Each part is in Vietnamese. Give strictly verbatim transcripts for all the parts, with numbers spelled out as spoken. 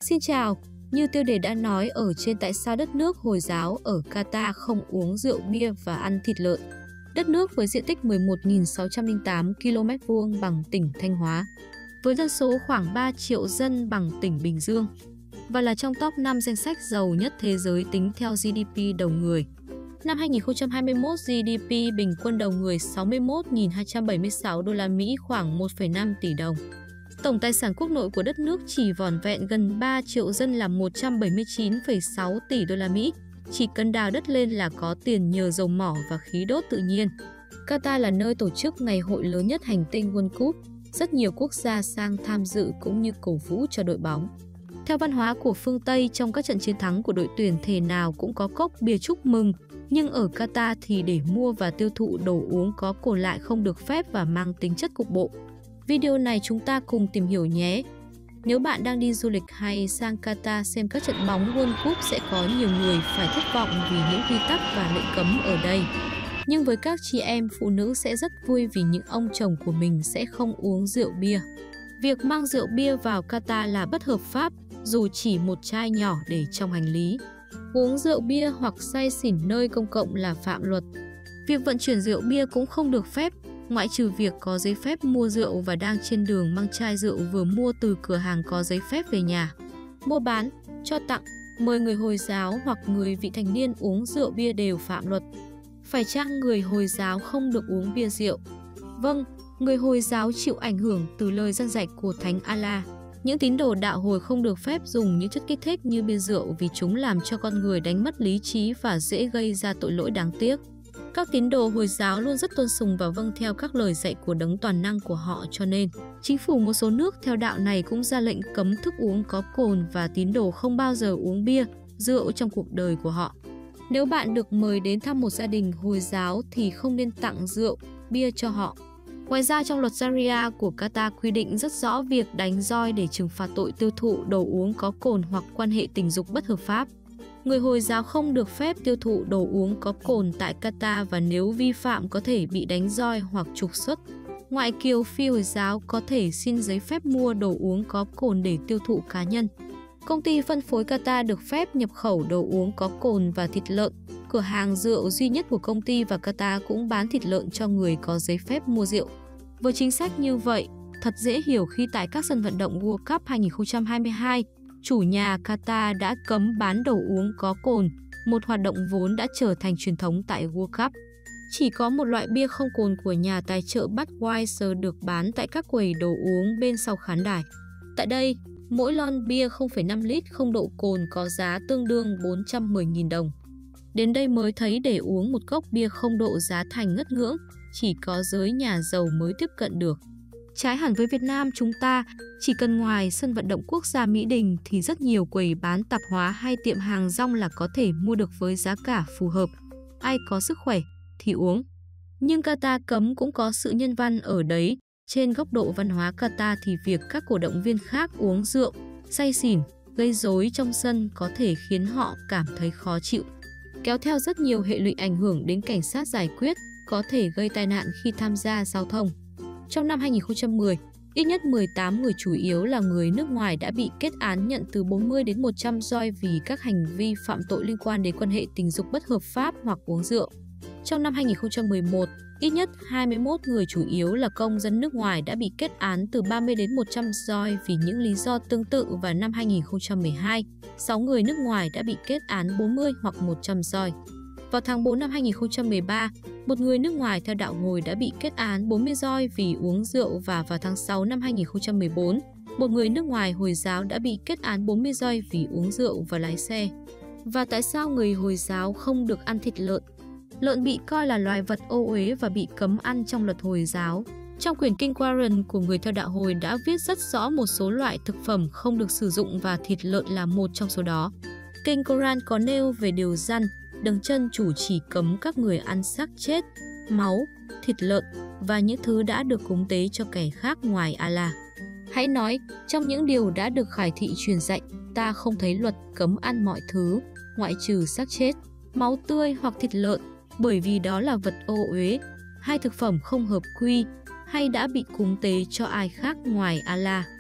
Xin chào, như tiêu đề đã nói ở trên, tại sao đất nước Hồi giáo ở Qatar không uống rượu bia và ăn thịt lợn? Đất nước với diện tích mười một nghìn sáu trăm lẻ tám ki lô mét vuông bằng tỉnh Thanh Hóa, với dân số khoảng ba triệu dân bằng tỉnh Bình Dương, và là trong top năm danh sách giàu nhất thế giới tính theo giê đê pê đầu người. Năm hai nghìn không trăm hai mươi mốt, giê đê pê bình quân đầu người sáu mươi mốt nghìn hai trăm bảy mươi sáu đô la Mỹ, khoảng một phẩy năm tỷ đồng. Tổng tài sản quốc nội của đất nước chỉ vỏn vẹn gần ba triệu dân là một trăm bảy mươi chín phẩy sáu tỷ đô la Mỹ. Chỉ cần đào đất lên là có tiền nhờ dầu mỏ và khí đốt tự nhiên. Qatar là nơi tổ chức ngày hội lớn nhất hành tinh World Cup. Rất nhiều quốc gia sang tham dự cũng như cổ vũ cho đội bóng. Theo văn hóa của phương Tây, trong các trận chiến thắng của đội tuyển thể nào cũng có cốc bia chúc mừng. Nhưng ở Qatar thì để mua và tiêu thụ đồ uống có cồn lại không được phép và mang tính chất cục bộ. Video này chúng ta cùng tìm hiểu nhé! Nếu bạn đang đi du lịch hay sang Qatar xem các trận bóng World Cup, sẽ có nhiều người phải thất vọng vì những quy tắc và lệnh cấm ở đây. Nhưng với các chị em phụ nữ sẽ rất vui vì những ông chồng của mình sẽ không uống rượu bia. Việc mang rượu bia vào Qatar là bất hợp pháp, dù chỉ một chai nhỏ để trong hành lý. Uống rượu bia hoặc say xỉn nơi công cộng là phạm luật. Việc vận chuyển rượu bia cũng không được phép, ngoại trừ việc có giấy phép mua rượu và đang trên đường mang chai rượu vừa mua từ cửa hàng có giấy phép về nhà. Mua bán, cho tặng, mời người Hồi giáo hoặc người vị thành niên uống rượu bia đều phạm luật. Phải chăng người Hồi giáo không được uống bia rượu? Vâng, người Hồi giáo chịu ảnh hưởng từ lời răn dạy của Thánh Allah. Những tín đồ đạo Hồi không được phép dùng những chất kích thích như bia rượu vì chúng làm cho con người đánh mất lý trí và dễ gây ra tội lỗi đáng tiếc. Các tín đồ Hồi giáo luôn rất tôn sùng và vâng theo các lời dạy của Đấng toàn năng của họ, cho nên chính phủ một số nước theo đạo này cũng ra lệnh cấm thức uống có cồn và tín đồ không bao giờ uống bia, rượu trong cuộc đời của họ. Nếu bạn được mời đến thăm một gia đình Hồi giáo thì không nên tặng rượu, bia cho họ. Ngoài ra, trong luật Sharia của Qatar quy định rất rõ việc đánh roi để trừng phạt tội tiêu thụ đồ uống có cồn hoặc quan hệ tình dục bất hợp pháp. Người Hồi giáo không được phép tiêu thụ đồ uống có cồn tại Qatar và nếu vi phạm có thể bị đánh roi hoặc trục xuất. Ngoại kiều phi Hồi giáo có thể xin giấy phép mua đồ uống có cồn để tiêu thụ cá nhân. Công ty phân phối Qatar được phép nhập khẩu đồ uống có cồn và thịt lợn. Cửa hàng rượu duy nhất của công ty và Qatar cũng bán thịt lợn cho người có giấy phép mua rượu. Với chính sách như vậy, thật dễ hiểu khi tại các sân vận động World Cup hai nghìn không trăm hai mươi hai, chủ nhà Qatar đã cấm bán đồ uống có cồn, một hoạt động vốn đã trở thành truyền thống tại World Cup. Chỉ có một loại bia không cồn của nhà tài trợ Budweiser được bán tại các quầy đồ uống bên sau khán đài. Tại đây, mỗi lon bia không phẩy năm lít không độ cồn có giá tương đương bốn trăm mười nghìn đồng. Đến đây mới thấy để uống một cốc bia không độ giá thành ngất ngưỡng, chỉ có giới nhà giàu mới tiếp cận được. Trái hẳn với Việt Nam chúng ta, chỉ cần ngoài sân vận động quốc gia Mỹ Đình thì rất nhiều quầy bán tạp hóa hay tiệm hàng rong là có thể mua được với giá cả phù hợp. Ai có sức khỏe thì uống. Nhưng Qatar cấm cũng có sự nhân văn ở đấy. Trên góc độ văn hóa Qatar thì việc các cổ động viên khác uống rượu, say xỉn, gây rối trong sân có thể khiến họ cảm thấy khó chịu, kéo theo rất nhiều hệ lụy ảnh hưởng đến cảnh sát giải quyết, có thể gây tai nạn khi tham gia giao thông. Trong năm hai nghìn không trăm mười, ít nhất mười tám người chủ yếu là người nước ngoài đã bị kết án nhận từ bốn mươi đến một trăm roi vì các hành vi phạm tội liên quan đến quan hệ tình dục bất hợp pháp hoặc uống rượu. Trong năm hai nghìn không trăm mười một, ít nhất hai mươi mốt người chủ yếu là công dân nước ngoài đã bị kết án từ ba mươi đến một trăm roi vì những lý do tương tự và năm hai nghìn không trăm mười hai, sáu người nước ngoài đã bị kết án bốn mươi hoặc một trăm roi. Vào tháng tư năm hai nghìn không trăm mười ba, một người nước ngoài theo đạo Hồi đã bị kết án bốn mươi roi vì uống rượu và vào tháng sáu năm hai nghìn không trăm mười bốn, một người nước ngoài Hồi giáo đã bị kết án bốn mươi roi vì uống rượu và lái xe. Và tại sao người Hồi giáo không được ăn thịt lợn? Lợn bị coi là loài vật ô uế và bị cấm ăn trong luật Hồi giáo. Trong quyển kinh Quran của người theo đạo Hồi đã viết rất rõ một số loại thực phẩm không được sử dụng và thịt lợn là một trong số đó. Kinh Quran có nêu về điều răn, đấng chân chủ chỉ cấm các người ăn xác chết, máu, thịt lợn và những thứ đã được cúng tế cho kẻ khác ngoài Allah. Hãy nói, trong những điều đã được khải thị truyền dạy, ta không thấy luật cấm ăn mọi thứ, ngoại trừ xác chết, máu tươi hoặc thịt lợn, bởi vì đó là vật ô uế, hay thực phẩm không hợp quy, hay đã bị cúng tế cho ai khác ngoài Allah.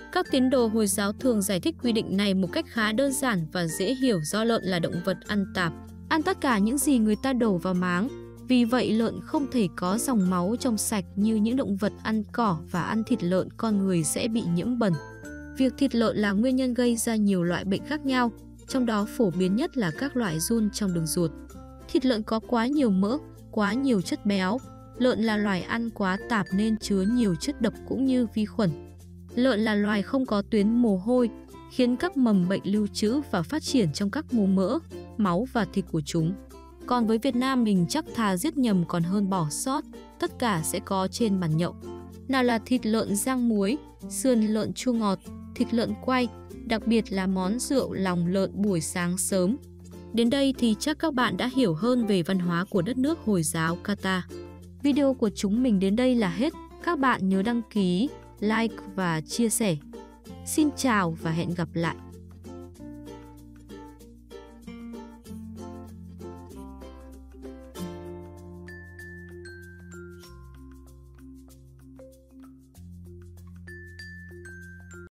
Các tín đồ Hồi giáo thường giải thích quy định này một cách khá đơn giản và dễ hiểu do lợn là động vật ăn tạp, ăn tất cả những gì người ta đổ vào máng. Vì vậy lợn không thể có dòng máu trong sạch như những động vật ăn cỏ, và ăn thịt lợn con người sẽ bị nhiễm bẩn. Việc thịt lợn là nguyên nhân gây ra nhiều loại bệnh khác nhau, trong đó phổ biến nhất là các loại giun trong đường ruột. Thịt lợn có quá nhiều mỡ, quá nhiều chất béo. Lợn là loài ăn quá tạp nên chứa nhiều chất độc cũng như vi khuẩn. Lợn là loài không có tuyến mồ hôi, khiến các mầm bệnh lưu trữ và phát triển trong các mô mỡ, máu và thịt của chúng. Còn với Việt Nam mình chắc thà giết nhầm còn hơn bỏ sót, tất cả sẽ có trên bàn nhậu. Nào là thịt lợn rang muối, sườn lợn chua ngọt, thịt lợn quay, đặc biệt là món rượu lòng lợn buổi sáng sớm. Đến đây thì chắc các bạn đã hiểu hơn về văn hóa của đất nước Hồi giáo Qatar. Video của chúng mình đến đây là hết. Các bạn nhớ đăng ký, like và chia sẻ. Xin chào và hẹn gặp lại!